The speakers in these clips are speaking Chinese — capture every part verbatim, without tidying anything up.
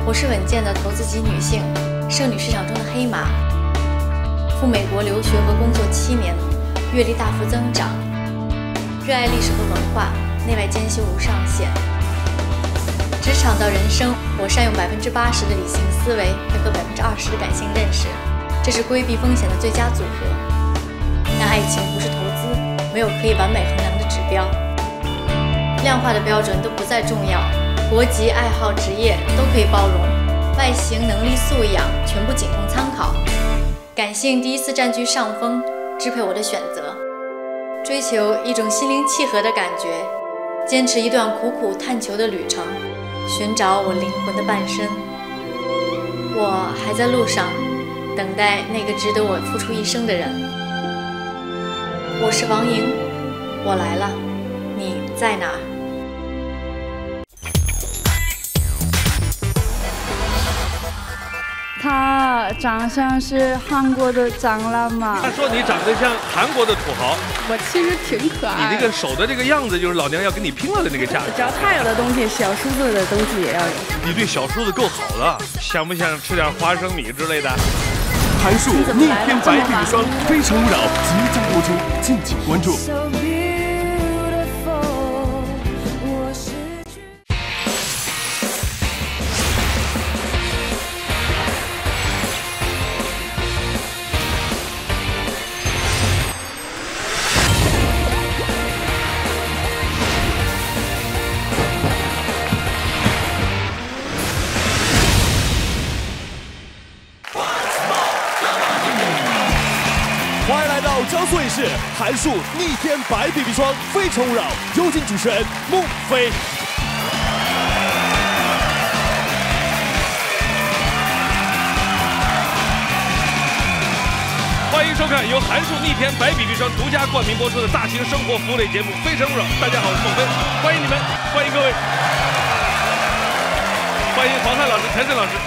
我是稳健的投资级女性，剩女市场中的黑马。赴美国留学和工作七年，阅历大幅增长，热爱历史和文化，内外兼修无上限。职场到人生，我善用百分之八十的理性思维，配合百分之二十的感性认识，这是规避风险的最佳组合。但爱情不是投资，没有可以完美衡量的指标，量化的标准都不再重要，国籍、爱好、职业都可以包容，外形、能力、素养全部仅供参考。感性第一次占据上风，支配我的选择，追求一种心灵契合的感觉，坚持一段苦苦探求的旅程，寻找我灵魂的伴身。我还在路上，等待那个值得我付出一生的人。我是王莹，我来了，你在哪儿？ 他长相是韩国的长老嘛？ 他说你长得像韩国的土豪。 我其实挺可爱。 你这个手的这个样子，就是老娘要跟你拼了的那个架势。 只要他有的东西，小叔子的东西也要有。 你对小叔子够好了，想不想吃点花生米之类的？ 韩束逆天白 B B 霜，非诚勿扰即将播出，敬请关注。江苏卫视韩束逆天白 B B 霜，非诚勿扰，有请主持人孟非。 欢迎收看由韩束逆天白 B B 霜独家冠名播出的大型生活服务类节目《非诚勿扰》。大家好，我是孟非，欢迎你们，欢迎各位，欢迎黄汉老师、陈震老师。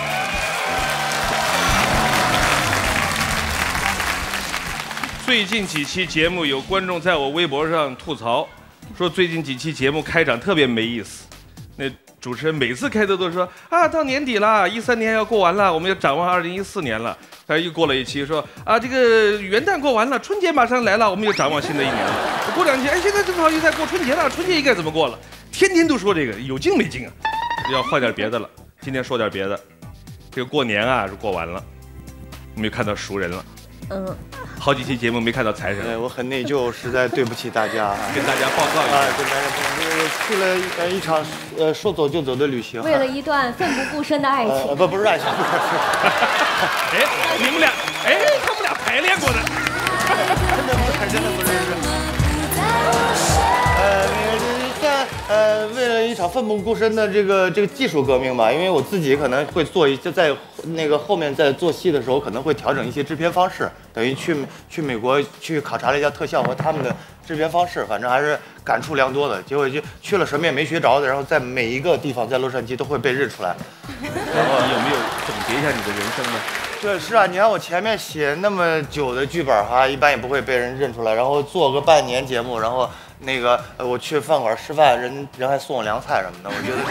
最近几期节目有观众在我微博上吐槽，说最近几期节目开场特别没意思。那主持人每次开头都说啊，到年底了，一三年要过完了，我们要展望二零一四年了。他又过了一期说啊，这个元旦过完了，春节马上来了，我们又展望新的一年了。过两期，哎，现在正好又在过春节了，春节应该怎么过了？天天都说这个，有劲没劲啊？要换点别的了。今天说点别的，这个过年啊是过完了，我们又看到熟人了。嗯。好几期节目没看到财神， 哎，我很内疚，实在对不起大家， 跟大家报告一下， 啊，跟大家报告，就是去了呃一场呃说走就走的旅行， 为了一段奋不顾身的爱情， 呃、不不是爱情，不是， 哎，你们俩，哎，他们俩排练过的， 真的不是，真的不是，呃，那个在呃为了一场奋不顾身的这个这个技术革命吧，因为我自己可能会做一些在那个后面在做戏的时候可能会调整一些制片方式。等于去去美国去考察了一下特效和他们的制片方式，反正还是感触良多的。结果就去了什么也没学着的，然后在每一个地方在洛杉矶都会被认出来。 然后你有没有总结一下你的人生呢？ 对，是啊，你看我前面写那么久的剧本哈，一般也不会被人认出来。然后做个半年节目，然后那个呃我去饭馆吃饭，人人还送我凉菜什么的，我觉得，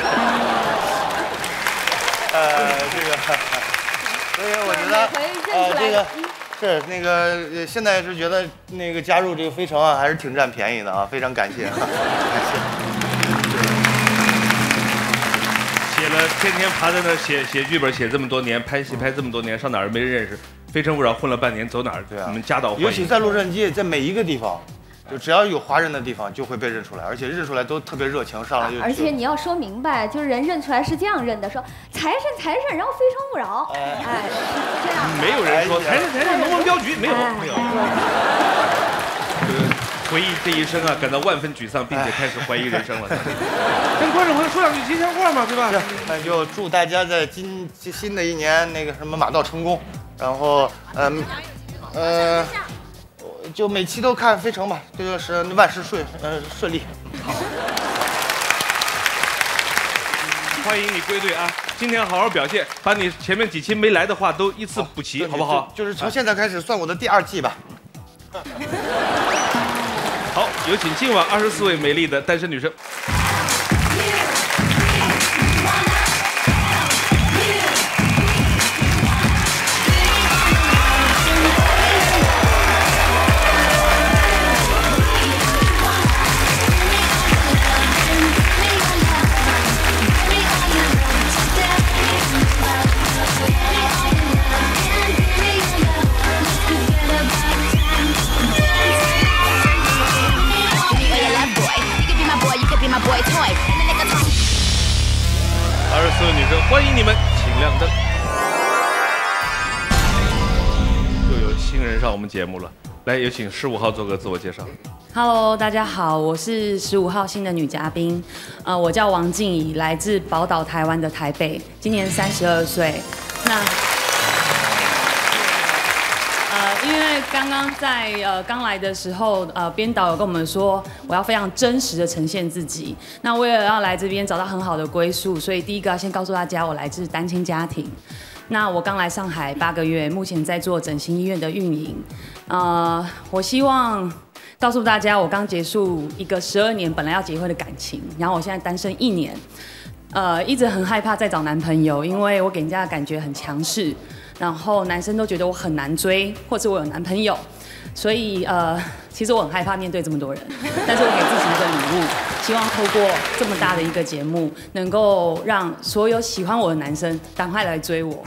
呃，这个，所以我觉得呃这个。是那个，现在是觉得那个加入这个非诚啊，还是挺占便宜的啊，非常感谢，感谢。 写了天天爬在那写写剧本，写这么多年，拍戏拍这么多年，上哪儿没人认识？非诚勿扰混了半年，走哪儿？对啊，你们夹道欢迎。 尤其在洛杉矶，在每一个地方。就只要有华人的地方就会被认出来，而且认出来都特别热情，上来就。 而且你要说明白，就是人认出来是这样认的，说财神财神，然后非诚勿扰，哎，哎是这样。 没有人说财神财神龙王镖局，没有没有。回忆这一生啊，感到万分沮丧，并且开始怀疑人生了。跟观众朋友说两句吉祥话嘛，对吧？ 那就祝大家在今新的一年那个什么马到成功，然后嗯呃。就每期都看非诚吧，这就是万事顺，呃顺利。好， 欢迎你归队啊！今天好好表现，把你前面几期没来的话都依次补齐，好不好？ 就是从现在开始算我的第二季吧。 好，有请今晚二十四位美丽的单身女生。 者，欢迎你们，请亮灯。又有新人上我们节目了，来，有请十五号做个自我介绍。 Hello， 大家好，我是十五号新的女嘉宾，呃，我叫王静怡，来自宝岛台湾的台北，今年三十二岁。那呃，因为刚刚在呃刚来的时候，呃，编导有跟我们说，我要非常真实的呈现自己。那为了要来这边找到很好的归宿，所以第一个要先告诉大家，我来自单亲家庭。那我刚来上海八个月，目前在做整形医院的运营。呃，我希望告诉大家，我刚结束一个十二年本来要结婚的感情，然后我现在单身一年。呃，一直很害怕再找男朋友，因为我给人家的感觉很强势，然后男生都觉得我很难追，或者我有男朋友，所以呃，其实我很害怕面对这么多人，但是我给自己一个礼物，希望透过这么大的一个节目，能够让所有喜欢我的男生赶快来追我。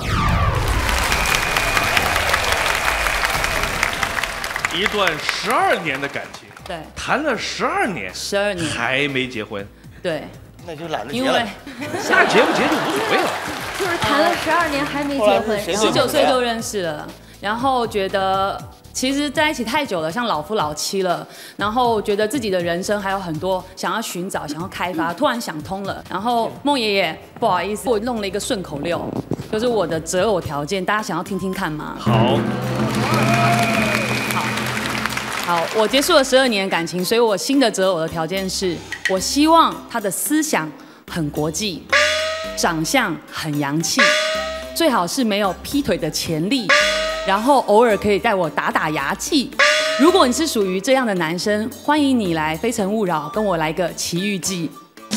一段十二年的感情， 对， 谈了十二年， 十二年还没结婚， 对。 那就懒得结因为了。 那结不结就无所谓了。 就是谈了十二年还没结婚， 十九岁就认识了，然后觉得其实在一起太久了，像老夫老妻了，然后觉得自己的人生还有很多想要寻找、想要开发，突然想通了。然后孟爷爷，不好意思，我弄了一个顺口溜，就是我的择偶条件，大家想要听听看吗？ 好。 好，我结束了十二年感情，所以我新的择偶的条件是，我希望他的思想很国际，长相很洋气，最好是没有劈腿的潜力，然后偶尔可以带我打打牙祭。如果你是属于这样的男生，欢迎你来《非诚勿扰》跟我来个奇遇记。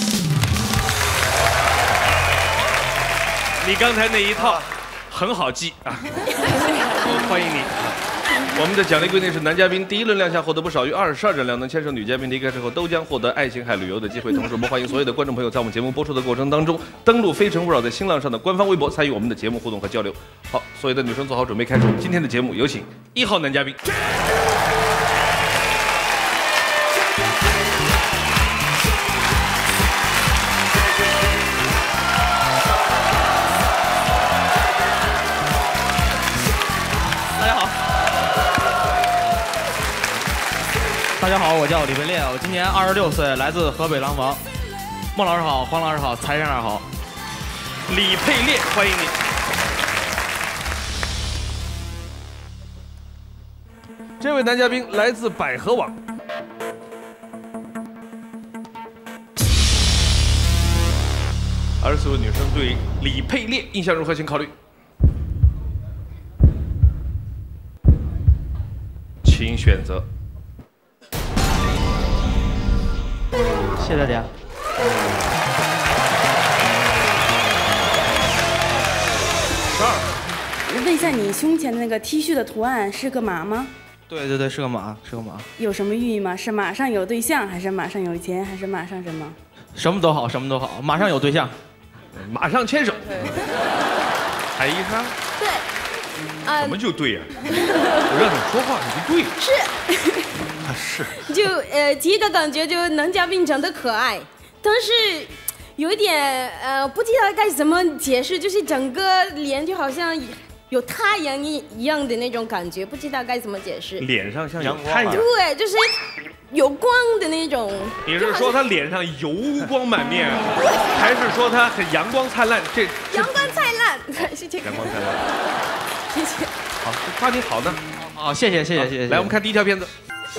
你刚才那一套很好记啊，欢迎你。我们的奖励规定是：男嘉宾第一轮亮相获得不少于二十二张亮灯，牵手女嘉宾离开之后都将获得爱琴海旅游的机会。同时，我们欢迎所有的观众朋友在我们节目播出的过程当中登录《非诚勿扰》在新浪上的官方微博，参与我们的节目互动和交流。好，所有的女生做好准备，开始今天的节目，有请一号男嘉宾。 大家好，我叫李文烈，我今年二十六岁，来自河北廊坊。孟老师好，黄老师好，财神儿好。 李佩烈，欢迎你。这位男嘉宾来自百合网。二十四位女生对李佩烈印象如何？请考虑。请选择。 谢谢大家。 十二。 问一下，你胸前的那个 T 恤的图案是个马吗？ 对对对，是个马，是个马。 有什么寓意吗？是马上有对象，还是马上有钱，还是马上什么？ 什么都好，什么都好，马上有对象， 马上牵手。海一莎。 对。 啊。怎么就对呀？我让你说话，你就对。 是。 是， 就呃，第一个感觉就男嘉宾长得可爱，但是有一点呃，不知道该怎么解释，就是整个脸就好像有太阳一一样的那种感觉，不知道该怎么解释。 脸上像有太阳， 对，就是有光的那种。 你是说他脸上油光满面，还是说他很阳光灿烂？这阳光灿烂，是这个。 阳光灿烂。 谢谢。 好，夸你好呢。 好，谢谢谢谢谢谢。 来，我们看第一条片子。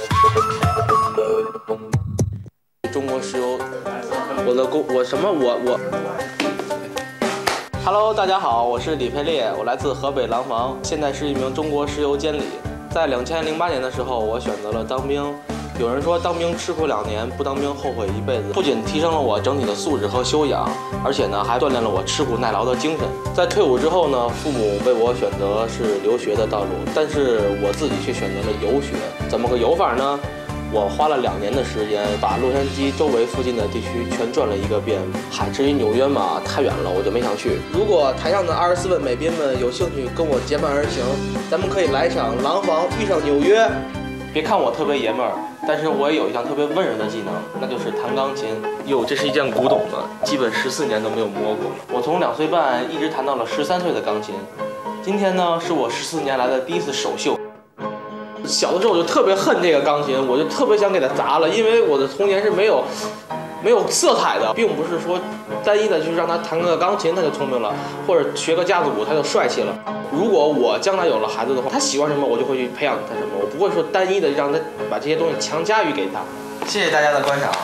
中国石油，我的工我什么我我 ，Hello， 大家好，我是李佩烈，我来自河北廊坊，现在是一名中国石油监理。在两千零八年的时候，我选择了当兵。有人说当兵吃苦两年，不当兵后悔一辈子。不仅提升了我整体的素质和修养，而且呢还锻炼了我吃苦耐劳的精神。在退伍之后呢，父母为我选择是留学的道路，但是我自己却选择了游学。怎么个游法呢？我花了两年的时间，把洛杉矶周围附近的地区全转了一个遍。嗨，至于纽约嘛，太远了，我就没想去。如果台上的二十四位美宾们有兴趣跟我结伴而行，咱们可以来一场廊坊遇上纽约。别看我特别爷们儿， 但是我也有一项特别温柔的技能，那就是弹钢琴。哟，这是一件古董了，基本十四年都没有摸过。我从两岁半一直弹到了十三岁的钢琴。今天呢，是我十四年来的第一次首秀。小的时候我就特别恨这个钢琴，我就特别想给它砸了，因为我的童年是没有没有色彩的，并不是说单一的就是让他弹个钢琴他就聪明了，或者学个架子鼓他就帅气了。如果我将来有了孩子的话，他喜欢什么我就会去培养他什么，我不会说单一的让他把这些东西强加于给他。谢谢大家的观赏。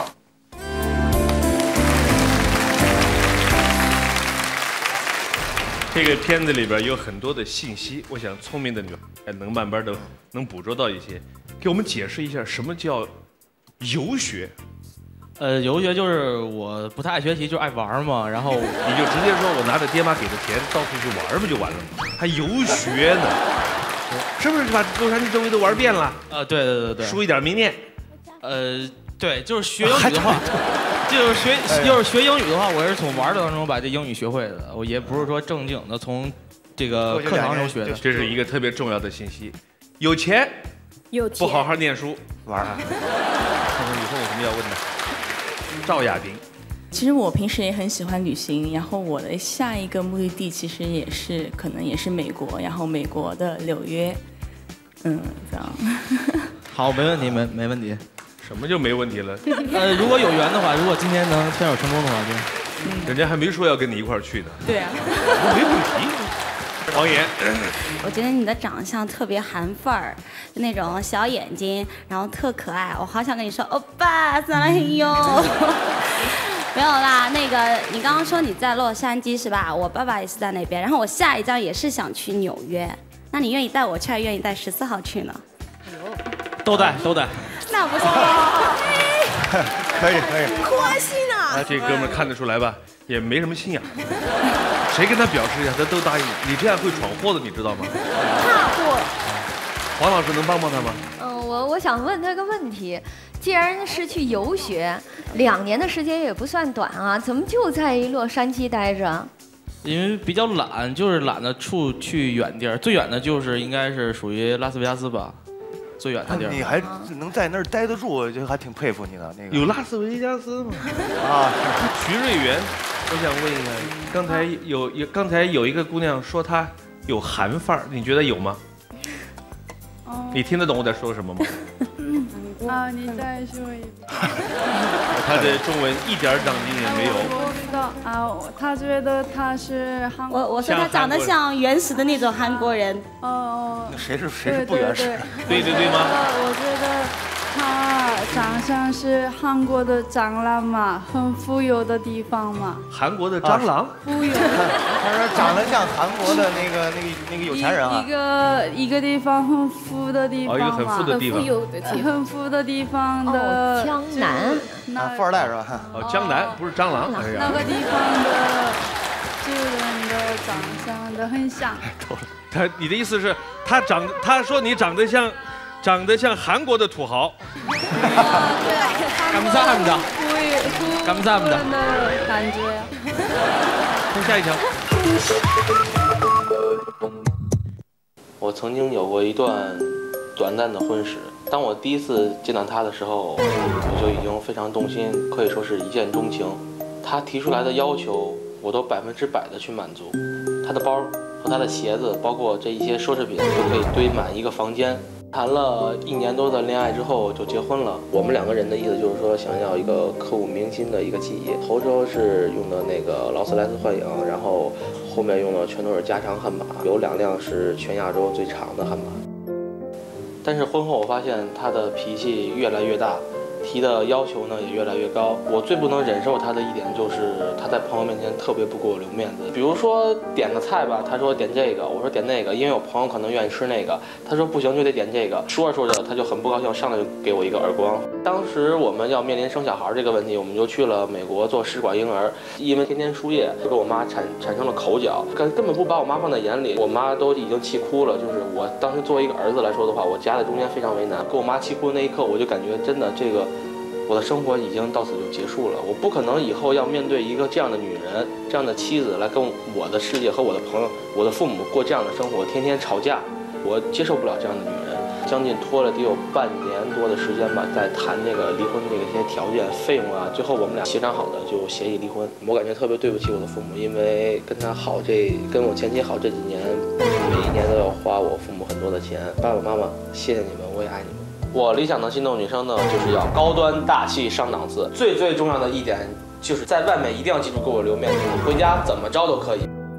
这个片子里边有很多的信息，我想聪明的女孩能慢慢的能捕捉到一些。给我们解释一下什么叫游学？ 呃，游学就是我不太爱学习，就爱玩嘛。然后你就直接说我拿着爹妈给的钱到处去玩不就完了吗？还游学呢？是不是把洛杉矶周围都玩遍了？ 呃，对对对对， 输一点名念。 呃，对，就是学英语的话。就是学，要是学英语的话，我也是从玩的当中把这英语学会的，我也不是说正经的从这个课堂中学的。 这是一个特别重要的信息。有钱， 有不好好念书，玩啊！看看以后有什么要问的。赵亚萍， 其实我平时也很喜欢旅行，然后我的下一个目的地其实也是可能也是美国，然后美国的纽约，嗯，这样。 好，没问题，没没问题。 什么就没问题了？ 呃，如果有缘的话，如果今天能牵手成功的话，就， 嗯、人家还没说要跟你一块儿去呢。 对啊， 没问题。王岩， 我觉得你的长相特别韩范儿，那种小眼睛，然后特可爱，我好想跟你说，欧巴，撒拉嘿哟。没有啦，那个你刚刚说你在洛杉矶是吧？我爸爸也是在那边，然后我下一站也是想去纽约，那你愿意带我去，还愿意带十四号去呢？ 都带，都带。 那不错， 可以可以， 宽心啊！ 这哥们儿看得出来吧，也没什么心眼。谁跟他表示一下，他都答应。你这样会闯祸的，你知道吗？ 怕祸。 黄老师能帮帮他吗？ 嗯，我我想问他个问题，既然是去游学，两年的时间也不算短啊，怎么就在洛杉矶待着？ 因为比较懒，就是懒得出去远地儿，最远的就是应该是属于拉斯维加斯吧。最远的地儿， 你还能在那儿待得住，我就还挺佩服你的。那个有拉斯维加斯吗？ 啊， 徐瑞元，我想问一下，刚才有有刚才有一个姑娘说她有韩范儿，你觉得有吗？哦，你听得懂我在说什么吗？ 啊，你再说一遍。 他的中文一点长进也没有。 我不知道啊，他觉得他是韩国。 我我说他长得像原始的那种韩国人。 哦。 谁是谁是不原始？ 对对对吗？ 我觉得他长相是韩国的蟑螂嘛，很富有的地方嘛。 韩国的蟑螂？ 富有。 他说长得像韩国的那个那个那个有钱人啊。 一个一个地方很富的地方嘛。 哦，一个很富的地方。 很富的地方的。 江南。 啊，富二代是吧？ 哦，江南不是蟑螂。哎呀。 那个地方的主人的长相的很像。 他，你的意思是，他长，他说你长得像，长得像韩国的土豪。 干不上的。干不上的。 感觉。 看下一条。 我曾经有过一段短暂的婚史。当我第一次见到他的时候，我就已经非常动心，可以说是一见钟情。他提出来的要求，我都百分之百的去满足。他的包和他的鞋子，包括这一些奢侈品，就可以堆满一个房间。谈了一年多的恋爱之后就结婚了。我们两个人的意思就是说，想要一个刻骨铭心的一个记忆。头车是用的那个劳斯莱斯幻影，然后后面用的全都是加长悍马，有两辆是全亚洲最长的悍马。但是婚后我发现他的脾气越来越大，提的要求呢也越来越高。我最不能忍受他的一点就是他在朋友面前特别不给我留面子。比如说点个菜吧，他说点这个，我说点那个，因为我朋友可能愿意吃那个，他说不行就得点这个。说着说着他就很不高兴，上来就给我一个耳光。当时我们要面临生小孩这个问题，我们就去了美国做试管婴儿，因为天天输液，就跟我妈产产生了口角，根根本不把我妈放在眼里，我妈都已经气哭了。就是我当时作为一个儿子来说的话，我夹在中间非常为难。跟我妈气哭的那一刻，我就感觉真的这个。我的生活已经到此就结束了，我不可能以后要面对一个这样的女人、这样的妻子来跟我的世界和我的朋友、我的父母过这样的生活，天天吵架，我接受不了这样的女人。 将近拖了得有半年多的时间吧，在谈这个离婚这个一些条件、费用啊。最后我们俩协商好的就协议离婚。我感觉特别对不起我的父母，因为跟他好这跟我前妻好这几年，每一年都要花我父母很多的钱。爸爸妈妈，谢谢你们，我也爱你们。我理想的心动女生呢，就是要高端大气上档次。最最重要的一点就是在外面一定要记住给我留面子，回家怎么着都可以。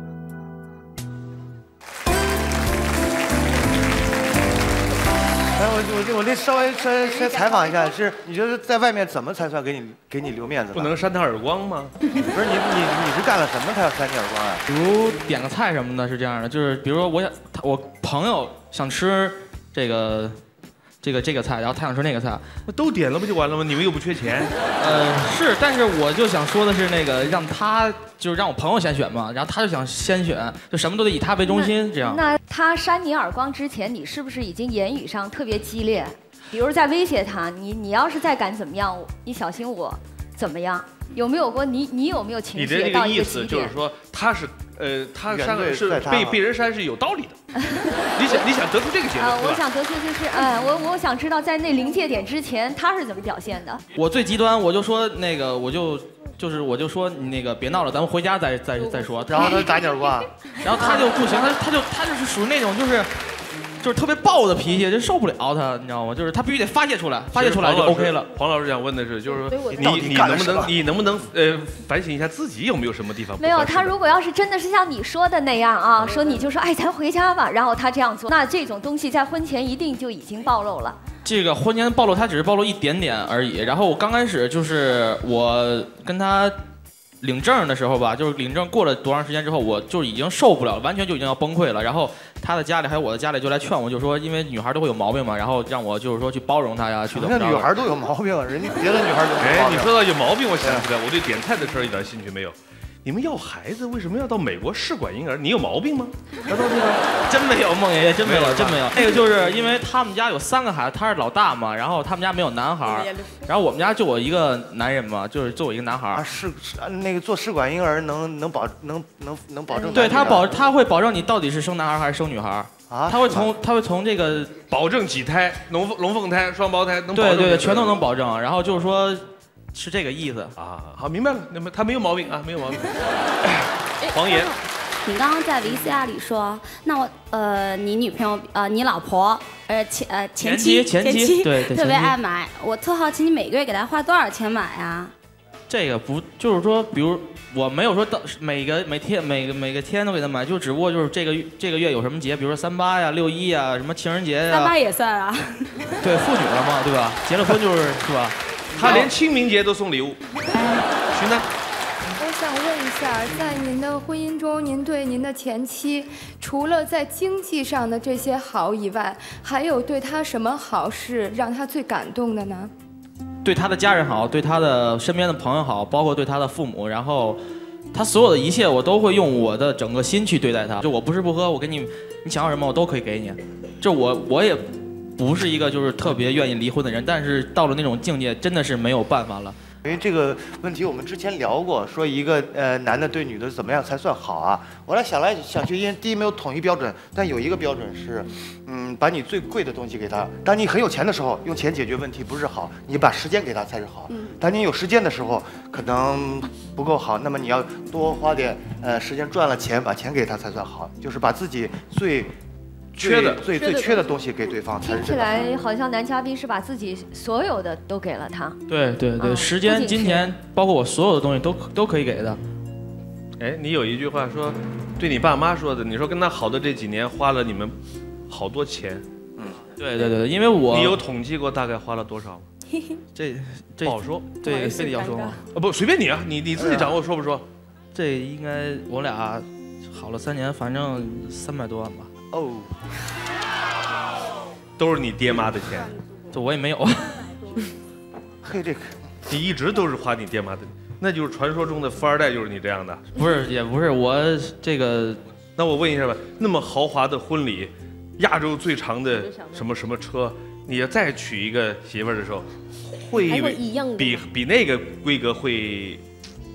哎，我我我这稍微稍微稍微采访一下，是你觉得在外面怎么才算给你给你留面子？ 不能扇他耳光吗？ 不是你你你是干了什么他要扇你耳光啊？ 比如点个菜什么的，是这样的，就是比如说我想我朋友想吃这个。这个这个菜，然后他想吃那个菜， 那都点了不就完了吗？你们又不缺钱。 呃，是，但是我就想说的是那个让他就是让我朋友先选嘛，然后他就想先选，就什么都得以他为中心这样。 那他扇你耳光之前，你是不是已经言语上特别激烈？比如在威胁他，你你要是再敢怎么样，你小心我怎么样？有没有过你你有没有情绪到一个极点？你的这个意思就是说他是呃他扇是被被人扇是有道理的。你想你想得出这个结论？ 啊，我想得出就是，哎，我我想知道在那临界点之前他是怎么表现的。 我最极端，我就说那个，我就就是我就说你那个别闹了，咱们回家再再再说。 然后他打你耳光， 然后他就不行，他他就他就是属于那种就是。就是特别暴的脾气，就受不了他，你知道吗？就是他必须得发泄出来，发泄出来就 OK 了。 黄老师想问的是，就是说你你能不能你能不能呃反省一下自己有没有什么地方？ 没有，他如果要是真的是像你说的那样啊，说你就说哎咱回家吧，然后他这样做，那这种东西在婚前一定就已经暴露了。 这个婚前暴露，他只是暴露一点点而已。然后我刚开始就是我跟他。领证的时候吧，就是领证过了多长时间之后，我就已经受不了，完全就已经要崩溃了。然后他的家里还有我的家里就来劝我，就说因为女孩都会有毛病嘛，然后让我就是说去包容她呀，去怎么着。 女孩都有毛病，人家别的女孩都没哎，你说到有毛病，我想起来，我对点菜的事儿一点兴趣没有。你们要孩子为什么要到美国试管婴儿？你有毛病吗？难道这个真没有，孟爷爷真没有，真没有。那个就是因为他们家有三个孩子，他是老大嘛，然后他们家没有男孩，然后我们家就我一个男人嘛，就是就我一个男孩。 啊，试那个做试管婴儿能能保能能能保证？ 对他保他会保证你到底是生男孩还是生女孩啊？他会从他会从这个保证几胎，龙凤龙凤胎、双胞胎能保证对对对，全都能保证。然后就是说。是这个意思啊，好，明白了，那么他没有毛病啊，没有毛病。黄爷， 你刚刚在 V C R 里说，那我呃，你女朋友呃，你老婆呃前呃前妻前妻对对特别爱买，我特好奇你每个月给她花多少钱买呀？ 这个不就是说，比如我没有说到每个每天每个每个天都给她买，就只不过就是这个这个月有什么节，比如说三八呀、六一呀、什么情人节呀。 三八也算啊。 对，妇女了嘛，对吧？结了婚就是是吧？ 他连清明节都送礼物。徐楠， 我想问一下，在您的婚姻中，您对您的前妻，除了在经济上的这些好以外，还有对她什么好是让她最感动的呢？ 对他的家人好，对他的身边的朋友好，包括对他的父母，然后他所有的一切，我都会用我的整个心去对待他。就我不吃不喝，我给你，你想要什么我都可以给你。就我我也。不是一个就是特别愿意离婚的人，但是到了那种境界，真的是没有办法了。 因为这个问题我们之前聊过，说一个呃男的对女的怎么样才算好啊？我来想来想去，因为第一没有统一标准，但有一个标准是，嗯，把你最贵的东西给他。当你很有钱的时候，用钱解决问题不是好，你把时间给他才是好。当你有时间的时候，可能不够好，那么你要多花点呃时间赚了钱，把钱给他才算好，就是把自己最。 缺的最最缺的东西给对方， 听起来好像男嘉宾是把自己所有的都给了他。 对对对，时间、金钱，包括我所有的东西都都可以给的。 哎，你有一句话说，对你爸妈说的，你说跟他好的这几年花了你们好多钱。 嗯，对对对，因为我你有统计过大概花了多少吗？ 这这不好说， 对，非得要说吗？ 啊不，随便你啊，你你自己掌握说不说？ 这应该我俩好了三年，反正三百多万吧。 哦， 都是你爹妈的钱， 这我也没有。 嘿，这个你一直都是花你爹妈的，那就是传说中的富二代，就是你这样的。 不是，也不是我这个。 那我问一下吧，那么豪华的婚礼，亚洲最长的什么什么车，你要再娶一个媳妇儿的时候，会比比那个规格会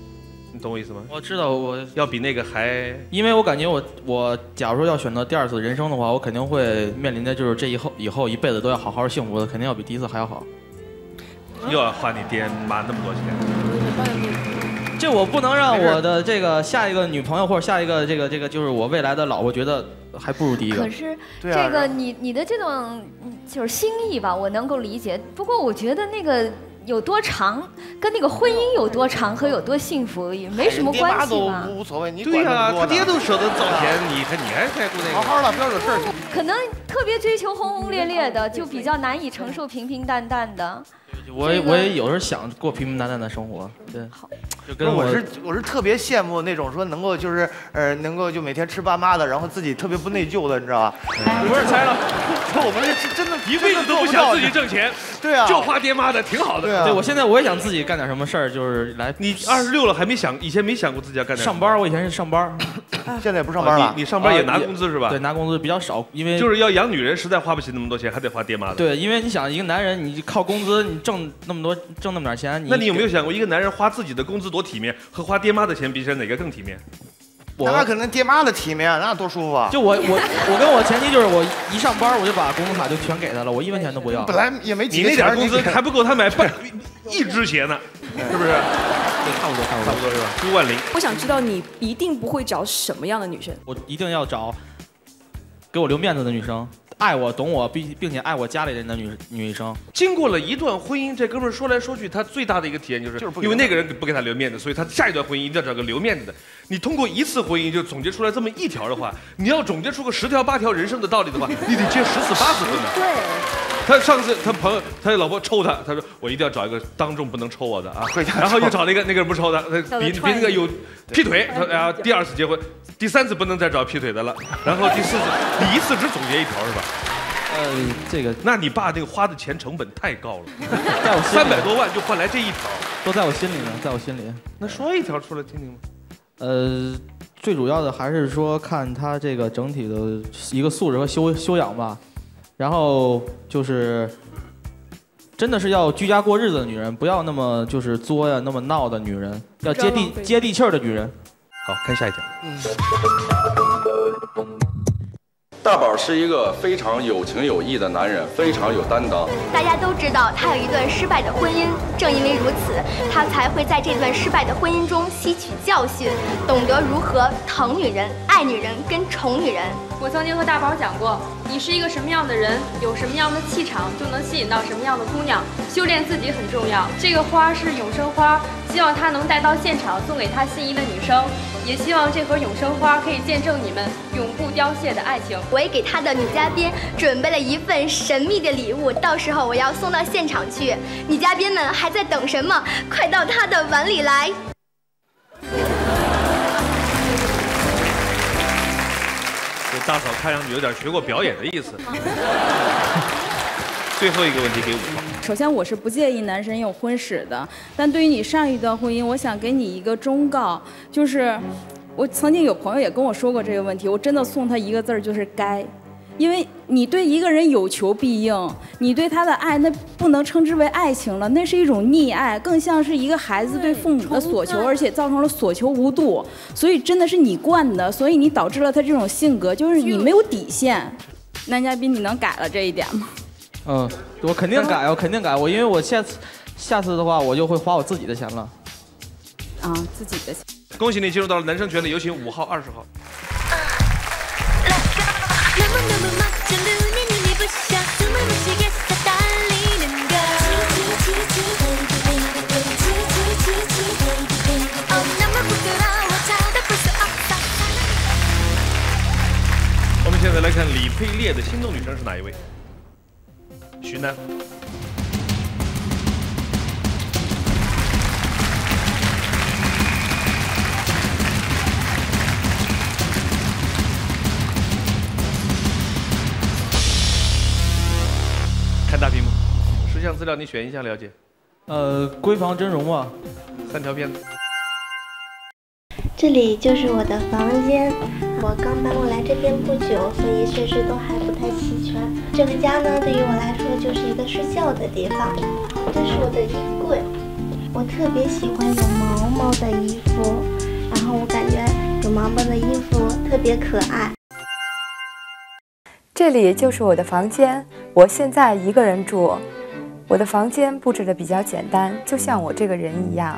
你懂我意思吗？ 我知道，我要比那个还， 因为我感觉我我假如说要选择第二次人生的话，我肯定会面临的就是这以后以后一辈子都要好好幸福的，肯定要比第一次还要好。 又要花你爹妈那么多钱， 这我不能让我的这个下一个女朋友或者下一个这个这个就是我未来的老婆觉得还不如第一个。 可是这个你你的这种就是心意吧，我能够理解。不过我觉得那个。有多长，跟那个婚姻有多长和有多幸福也没什么关系吧？ 无所谓，你对呀，他爹都舍得造钱，你看你还在乎那个？ 好好的，不要惹事儿。 可能特别追求轰轰烈烈的，就比较难以承受平平淡淡的。 我也我也有时候想过平平淡淡的生活，对。 好， 就跟我是我是特别羡慕那种说能够就是呃能够就每天吃爸妈的，然后自己特别不内疚的，你知道吧？ 不是猜了， 我们这真的一辈子都不想自己挣钱， 对啊， 就花爹妈的，挺好的。 对，我现在我也想自己干点什么事儿，就是来。 你二十六了还没想，以前没想过自己要干点上班。我以前是上班， 现在也不上班了。 你上班也拿工资是吧？ 对，拿工资比较少，因为就是要养女人，实在花不起那么多钱，还得花爹妈的。 对，因为你想一个男人，你靠工资，你挣那么多，挣那么点钱， 那你有没有想过，一个男人花自己的工资多体面，和花爹妈的钱比起来哪个更体面？ 那可能爹妈的体面，那多舒服啊！ 就我我我跟我前妻就是我一上班我就把工资卡就全给他了，我一分钱都不要。 本来也没你那点工资还不够他买半一只鞋呢，是不是？ 对，差不多差不多差不多是吧？朱万林， 我想知道你一定不会找什么样的女生？ 我一定要找给我留面子的女生。爱我、懂我，并并且爱我家里人的女女生。 经过了一段婚姻，这哥们儿说来说去，他最大的一个体验就是，因为那个人不给他留面子，所以他下一段婚姻一定要找个留面子的。你通过一次婚姻就总结出来这么一条的话，你要总结出个十条八条人生的道理的话，你得结十次八次婚呢。 对。 他上次他朋友他老婆抽他，他说我一定要找一个当众不能抽我的啊，然后又找了一个那个人不抽他，他比比那个有劈腿，他然后第二次结婚，第三次不能再找劈腿的了，然后第四次你一次只总结一条是吧？ 呃，这个， 那你爸那个花的钱成本太高了， 在我三百多万就换来这一条， 都在我心里呢，在我心里。 那说一条出来听听吧。 呃，最主要的还是说看他这个整体的一个素质和修修养吧，然后就是真的是要居家过日子的女人，不要那么就是作呀、那么闹的女人，要接地接地气儿的女人。 好看下一条。 嗯。大宝是一个非常有情有义的男人，非常有担当。 大家都知道他有一段失败的婚姻，正因为如此，他才会在这段失败的婚姻中吸取教训，懂得如何疼女人、爱女人跟宠女人。 我曾经和大宝讲过，你是一个什么样的人，有什么样的气场，就能吸引到什么样的姑娘。修炼自己很重要。这个花是永生花，希望他能带到现场送给他心仪的女生。也希望这盒永生花可以见证你们永不凋谢的爱情。 我也给他的女嘉宾准备了一份神秘的礼物，到时候我要送到现场去。女嘉宾们还在等什么？快到他的碗里来！ 这大嫂看上去有点学过表演的意思。最后一个问题给五号。 首先，我是不介意男生有婚史的，但对于你上一段婚姻，我想给你一个忠告，就是我曾经有朋友也跟我说过这个问题，我真的送他一个字儿，就是该。因为你对一个人有求必应，你对他的爱那不能称之为爱情了，那是一种溺爱，更像是一个孩子对父母的索求，而且造成了索求无度，所以真的是你惯的，所以你导致了他这种性格，就是你没有底线。男嘉宾，你能改了这一点吗？ 嗯，我肯定改，我肯定改，我因为我下次下次的话，我就会花我自己的钱了。 啊，自己的钱。 恭喜你进入到了男生权利，有请五号、二十号。我们现在来看李佩烈的心动女生是哪一位？徐楠。看大屏幕，十项资料你选一项了解。 呃，闺房真容吧， 三条片子。 这里就是我的房间，我刚搬过来这边不久，所以设施都还不太齐全。这个家呢，对于我来说就是一个睡觉的地方。这是我的衣柜， 我特别喜欢有毛毛的衣服，然后我感觉有毛毛的衣服特别可爱。 这里就是我的房间，我现在一个人住。我的房间布置的比较简单，就像我这个人一样。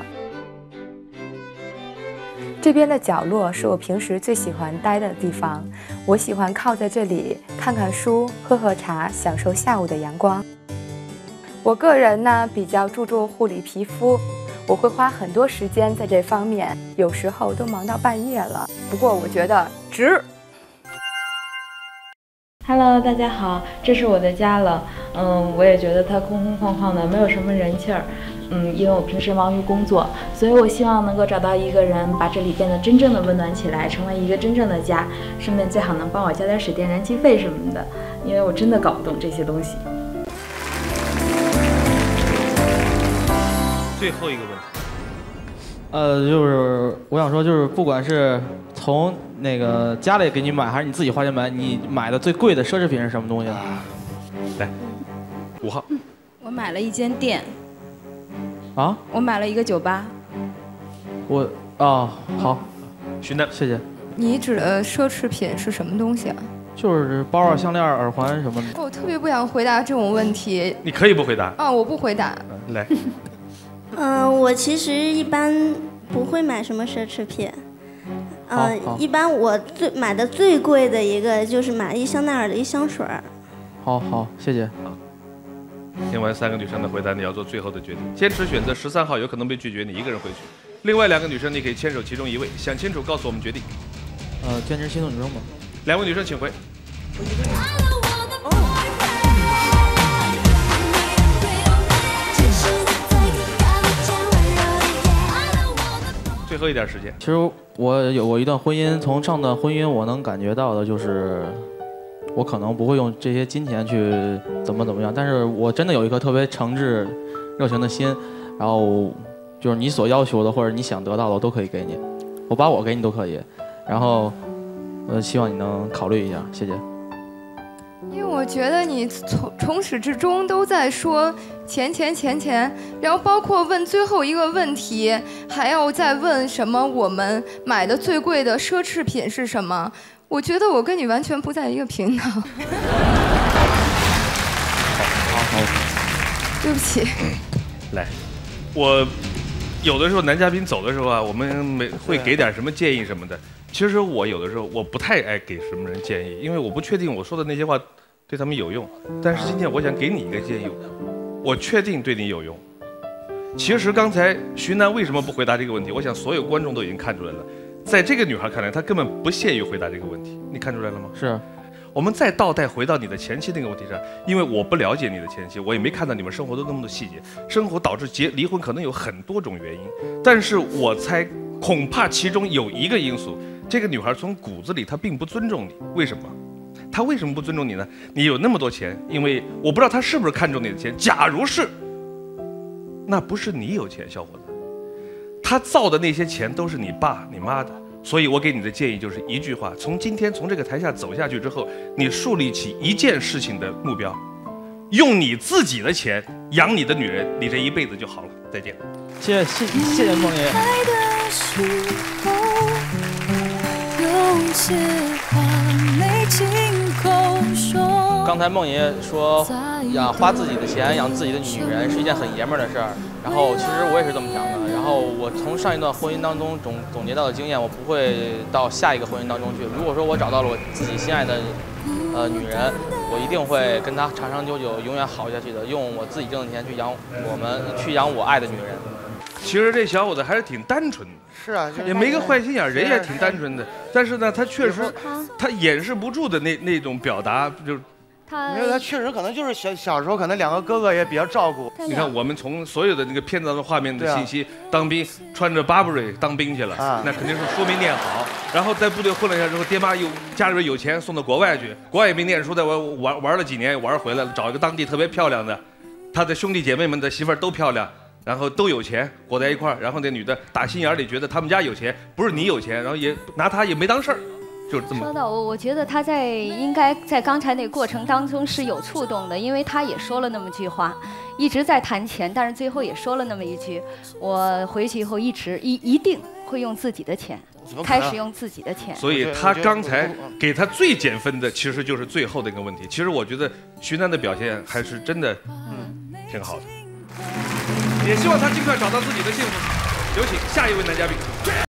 这边的角落是我平时最喜欢待的地方，我喜欢靠在这里看看书、喝喝茶，享受下午的阳光。我个人呢比较注重护理皮肤，我会花很多时间在这方面，有时候都忙到半夜了。不过我觉得值。 Hello， 大家好，这是我的家了。嗯，我也觉得它空空旷旷的，没有什么人气儿。嗯，因为我平时忙于工作，所以我希望能够找到一个人，把这里变得真正的温暖起来，成为一个真正的家。顺便最好能帮我交点水电燃气费什么的，因为我真的搞不懂这些东西。 最后一个问题。 呃，就是我想说，就是不管是从那个家里给你买，还是你自己花钱买，你买的最贵的奢侈品是什么东西啊？ 来，五号。 我买了一间店。 啊？ 我买了一个酒吧。 我啊，好， 徐楠， 谢谢。 你指的奢侈品是什么东西啊？ 就是包啊、项链、耳环什么的。 我特别不想回答这种问题。 你可以不回答。 啊，我不回答。 来。 嗯、呃，我其实一般不会买什么奢侈品。呃，一般我最买的最贵的一个就是买一香奈儿的一香水。 好好，谢谢。 好，听完三个女生的回答，你要做最后的决定。坚持选择十三号，有可能被拒绝，你一个人回去。另外两个女生，你可以牵手其中一位。想清楚，告诉我们决定。 呃，坚持心动女生吧。 两位女生请回。最后一点时间。 其实我有过一段婚姻，从上段婚姻我能感觉到的就是，我可能不会用这些金钱去怎么怎么样，但是我真的有一颗特别诚挚、热情的心，然后就是你所要求的或者你想得到的，我都可以给你，我把我给你都可以，然后呃，希望你能考虑一下，谢谢。 因为我觉得你从从始至终都在说钱钱钱钱，然后包括问最后一个问题，还要再问什么我们买的最贵的奢侈品是什么？我觉得我跟你完全不在一个频道。好， 好， 对不起。 来，我有的时候男嘉宾走的时候啊，我们没会给点什么建议什么的。其实我有的时候我不太爱给什么人建议，因为我不确定我说的那些话对他们有用。但是今天我想给你一个建议，我确定对你有用。其实刚才徐楠为什么不回答这个问题，我想所有观众都已经看出来了。在这个女孩看来，她根本不屑于回答这个问题，你看出来了吗？ 是。 我们再倒带回到你的前妻那个问题上，因为我不了解你的前妻，我也没看到你们生活中那么多细节，生活导致结离婚可能有很多种原因，但是我猜恐怕其中有一个因素，这个女孩从骨子里她并不尊重你，为什么？她为什么不尊重你呢？你有那么多钱，因为我不知道她是不是看中你的钱，假如是，那不是你有钱，小伙子，她造的那些钱都是你爸你妈的。所以我给你的建议就是一句话，从今天从这个台下走下去之后，你树立起一件事情的目标，用你自己的钱养你的女人，你这一辈子就好了。再见。 谢谢谢谢梦爷。刚才梦爷说养花自己的钱养自己的女人是一件很爷们儿的事儿，然后其实我也是这么想的。然后我从上一段婚姻当中总总结到的经验，我不会到下一个婚姻当中去。如果说我找到了我自己心爱的呃女人，我一定会跟她长长久久，永远好下去的，用我自己挣的钱去养我们，去养我爱的女人。 其实这小伙子还是挺单纯的， 是啊， 也没个坏心眼，人也挺单纯的。但是呢，他确实他掩饰不住的那那种表达，就是他，因为他确实可能就是小小时候可能两个哥哥也比较照顾。 你看，我们从所有的那个片子当中画面的信息，当兵穿着 Burberry 当兵去了，啊、那肯定是书没念好。然后在部队混了一下之后，爹妈又家里边有钱，送到国外去，国外也没念书，在玩玩玩了几年，玩回来了，找一个当地特别漂亮的，他的兄弟姐妹们的媳妇儿都漂亮。然后都有钱，裹在一块儿，然后那女的打心眼里觉得他们家有钱，不是你有钱，然后也拿他也没当事儿，就是这么。 说到我，我觉得他在应该在刚才那个过程当中是有触动的，因为他也说了那么句话， 一直在谈钱，但是最后也说了那么一句：我回去以后一直一一定会用自己的钱，开始用自己的钱。 所以他刚才给他最减分的，其实就是最后的一个问题。其实我觉得徐楠的表现还是真的，嗯，挺好的。也希望他尽快找到自己的幸福。有请下一位男嘉宾。